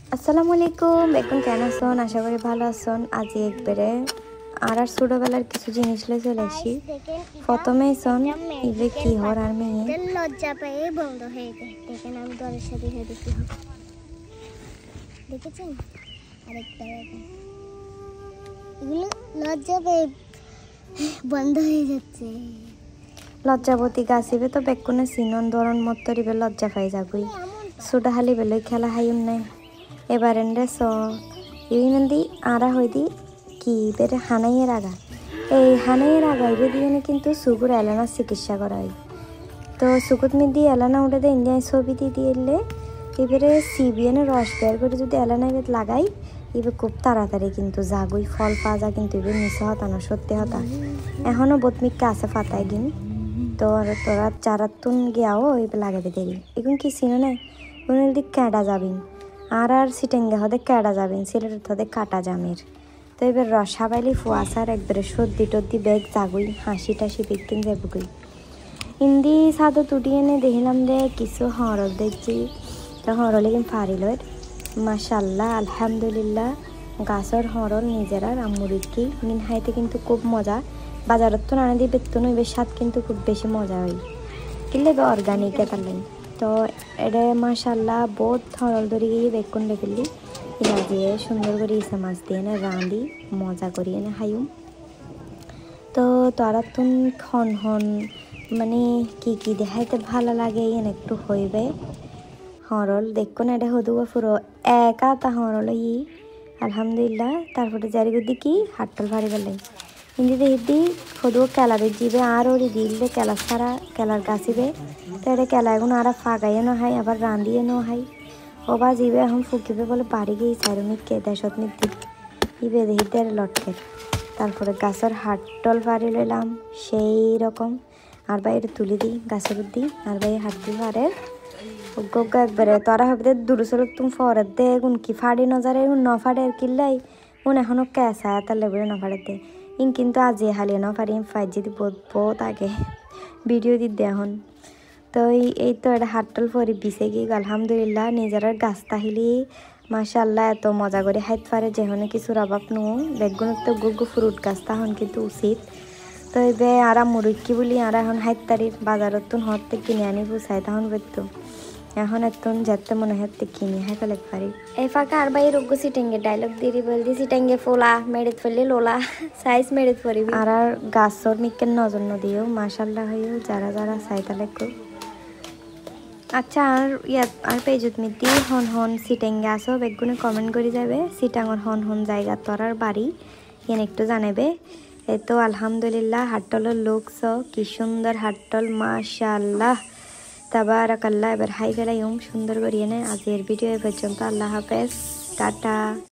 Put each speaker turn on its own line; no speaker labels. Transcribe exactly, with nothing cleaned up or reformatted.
আসসালামু আলাইকুম, বেগুন কেন আছেন? আশা করি ভালো আছেন। আজ একবারে আর আর ছোটবেলার কিছু জিনিস লয়ে চলে আসি। প্রথমেই শোন ইবে কি হর আর মেয়ে
লজ্জা পেয়ে বন্ধ হয়ে যায়। দেখেন আমি দলের সাথে হেঁটে কি হবে দেখেছেন? আরেকটা দেখেন, এগুলো লজ্জা পেয়ে বন্ধ হয়ে যাচ্ছে।
লজ্জাবতী গাছিবে তো বেগুনে সিনন ধরন মত্তরিবে লজ্জা পাই যাবই সুডা হালি বেলে খেলা হাইম নাই এবার এন্ডে স ইউনন্দি আরা হইদি কি বেরে হানাইয়ের আগা এই হানাইয়ের আগা ইবে দিয়ে কিন্তু সুগুর এলানা চিকিৎসা করা হয়। তো সুকুত মি দিয়ে এলানা উঠে দিয়ে ইন্ডিয়ায় ছবি দিয়ে দিয়ে এলে এবারে সিবিএনের রস বের করে যদি এলানা এবার লাগাই এবার খুব তাড়াতাড়ি কিন্তু জাগুই ফল পাওয়া যায়, কিন্তু এবার মিশা হতা না সত্যি হতা এখনও বতমিককে আছে ফাতায় গিন। তো তোরা চারাতুন গিয়াও এবার লাগাবে দেরি এখন কি চিনো না উনি দিক ক্যাডা যাবিন আর আর সিটেঙ্গে হদে ক্যাডা যাবেন সিলেটের হদে কাটা জামের। তো এবার রসা বাইলি ফুয়াশার একবারে সর্দি টর্দি ব্যাগ জাগুই হাসি টাসি বিকিন যাবগুই হিন্দি সাদো তুটি এনে দেখিলাম দে কিছু হরল দেখছি। তো হরলে কিন্তু ফারিল মাশাল্লাহ আলহামদুলিল্লাহ গাছর হরল নিজেরার আমুরিকি মিন হাইতে কিন্তু খুব মজা। বাজারত তো নানা দিয়ে বেতন এবার স্বাদ কিন্তু খুব বেশি মজা হয় কিনলে অর্গানিক এটালেন। তো এটা মাশাল্লাহ বহুত হরল ধরে গিয়ে বেগুন বেগুলি ইলা দিয়ে সুন্দর করে ইসে মাছ দিয়ে না রাঁধি মজা করি এনে হাইম। তো তারা তুন হন হন মানে কি কি দেখাইতে ভালো লাগে এন একটু হইবে হরল দেখুন এটা হদুয়া ফুরো একা তা হরল ই আলহামদুলিল্লাহ। তারপরে জারিগুদি কি হাট্টল ভারি বেলাই হিন্দিতে হিন্দি হদুয়া কেলাবে জিবে আর ওরি দিলে কেলা সারা কেলার গাছিবে। তো এটা কেলা এখন আর ফাগাইয়ে ন হয় আবার রাঁধিয়ে ন হয় ওবা জিবে এখন ফুকিবে বলে বাড়ি গিয়ে চারো মিটকে দেশত মিট দি ইবে দেহিদের লটকের। তারপরে গাছের হাট্টল ফারি লইলাম সেই রকম আর বাইরে তুলে দিই গাছের দিই আর বাইরে হাঁটতে পারে গা একবারে তোরা হবে দূরসল তুমি ফরের দে গুন কি ফাড়ি নজারে ন ফাড়ে আর কিল্লাই উন এখনো ক্যাসা তার লেবুরে ন ফাড়েতে ইন কিন্তু আজি হালিয়ে ন ফাড়ি ফাইজ যদি বহুত বহুত আগে ভিডিও দি দে এখন। তো এই তো এটা হাট্টল ফরি বিছে গিয়ে আলহামদুলিল্লাহ নিজের গাছ তাহিলি মাশাল্লাহ এত মজা করে হাইত পারে যেখানে কিছুর অভাব নো বেগুন তো গুগু ফ্রুট গাছ তখন কিন্তু উচিত। তো এবার আরা মুরুক্কি বলি আর এখন হাইত তারির বাজারত তুন হতে কিনে আনি বুঝাই তখন বেরতো এখন এতন যেতে মনে হতে কিনে হাই ফেলে পারি এই ফাঁকা আর বাই রোগ্য সিটেঙ্গে ডায়লগ দিয়ে বলদি সিটেঙ্গে ফোলা মেড়িত ফেললে লোলা সাইজ মেড়িত পড়িবি আর আর গাছর নিকেন নজর নদিও মাশাল্লাহ হয়েও যারা যারা চাইতালে খুব আচ্ছা। আর ইয়াত আর পেজত মিতি হন হন সিটেঙ্গে আসো বেগুনে কমেন্ট করে যাবে সিটাঙর হন হন জায়গা তোরার বাড়ি এন একটু জানাবে। এই তো আলহামদুলিল্লাহ হাট্টলের লোক স কি সুন্দর হাট্টল মাশাল্লাহ তাবারাকাল্লাহ। এবার হাই ফেলাই সুন্দর করিয়ে নেয়। আজকের ভিডিও এ পর্যন্ত, আল্লাহ হাফেজ, টাটা।